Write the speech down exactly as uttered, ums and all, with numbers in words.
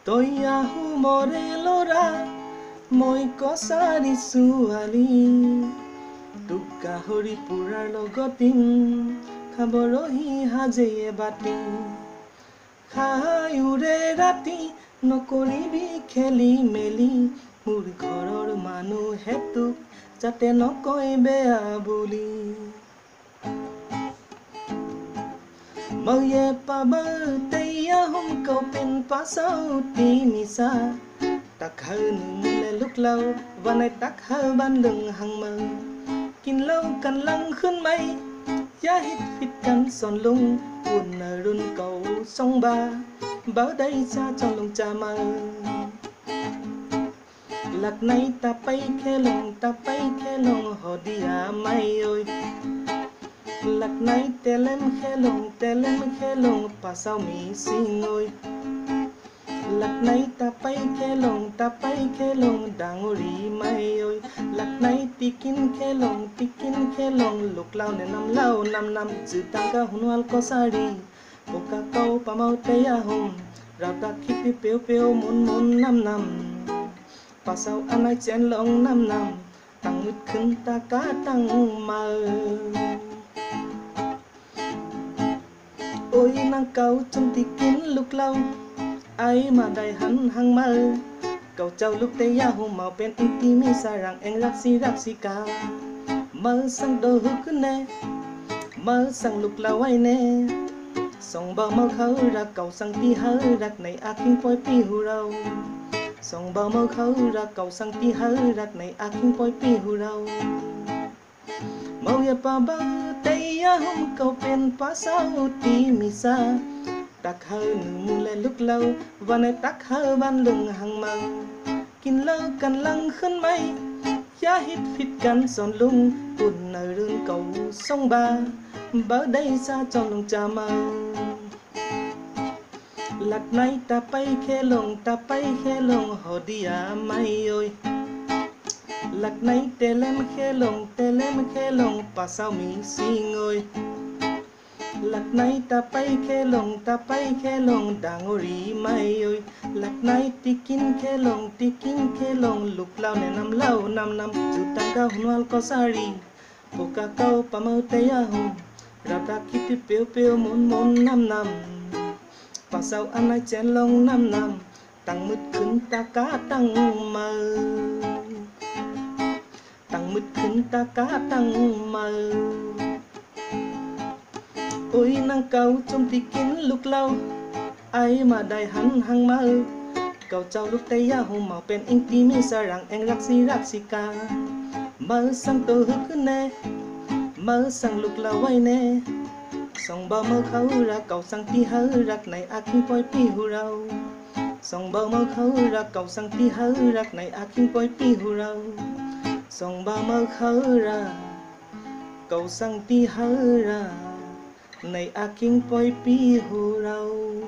Tôi ahu morelora moi kosari suali Tuka hori purar logotim Khaborohi haje ebati Khai ure rati nokoribi kheli meli Mur ঘৰৰ মানুহেতো যাতে নকয় বেয়া বুলি Mauye pabaltaya hum kau pen pasau ti misa Tak hơ nung le lúc lâu và này tak hơ ban lưng hằng mơ Kin lâu cần lăng khươn mây Giá hít phít căn son lung Buồn nở run cầu sông ba Báo đây xa trong lòng cha mơ Lạc này ta bay khe lòng ta bay khe lòng họ đi à mày ơi Lạc này tè lem khe lòng tè lem khe lòng pa sao mi xin ơi Lạc này ta bay khe lòng ta bay khe lòng đang ori mày ơi Lạc này tikin khe lòng tikin khe lòng lục lao nè năm lao năm năm chữ tăng ca hun wal ko sari Boka kau pa mau te ya hum Rao ta khipi piu piu mun mun năm năm Pa sao anai chen long năm năm Tăng mít khưng ta cá tăng mơ Ôi nàng cầu trong tí kín lúc lâu Ai mà đầy hắn hăng mơ Cầu châu lúc tê ya hùng màu bên in tí mi xa rằng anh rắc si rắc si cao Mơ sang đồ hư cứ nè Mơ sang lúc lâu ai nè Sông bờ mơ khâu ra cầu sang tí hơ rạc này a kinh phôi pi hù râu Sông bờ mơ khâu ra cầu sang tí hơ rạc này a kinh phôi pi hù râu Màu ya pa ba tê ya hùng cầu bên pa sao tí mi xa Tak hơ nung le lúc lâu và này tak hơ ban lưng hằng mơ Kin lâu cần lăng khấn mây Giá hít phít căn son lung Buồn nở rương cầu sông ba Bớ đây xa trong lòng cha mơ Lạc này ta bay khe lòng ta bay khe lòng họ đi à mày ơi Lạc này tè lem khe lòng tè lem khe lòng pa sao mi xin ơi Lạc này ta bay khe lòng ta bay khe lòng đang ori mày ơi Lạc này tikin khe lòng tikin khe lòng lục lao nè năm lao năm năm chữ tăng ca hun wal ko sari Boka kau pa mau te ya hum Rao ta khipi piu piu mun mun năm năm Pa sao anai chen long năm năm Tăng mít khưng ta cá tăng mơ Tăng mít khưng ta cá tăng mơ Ôi nàng cầu trong tí kín lúc lâu Ai mà đầy hắn hăng mơ Cầu châu lúc tây ya hùng màu bên in tí mi xa rằng anh rắc si rắc si ca Mơ sang tô hư cứ nè Mơ sang lúc lâu ai nè Sông bờ mơ khâu ra cầu sang tí hơ rạc này a kinh phôi pi hù râu Sông bờ mơ khâu ra cầu sang tí hơ rạc này a kinh phôi pi hù râu Sông bờ mơ khâu ra cầu sang tí hơ ra này a kinh phôi pi hù râu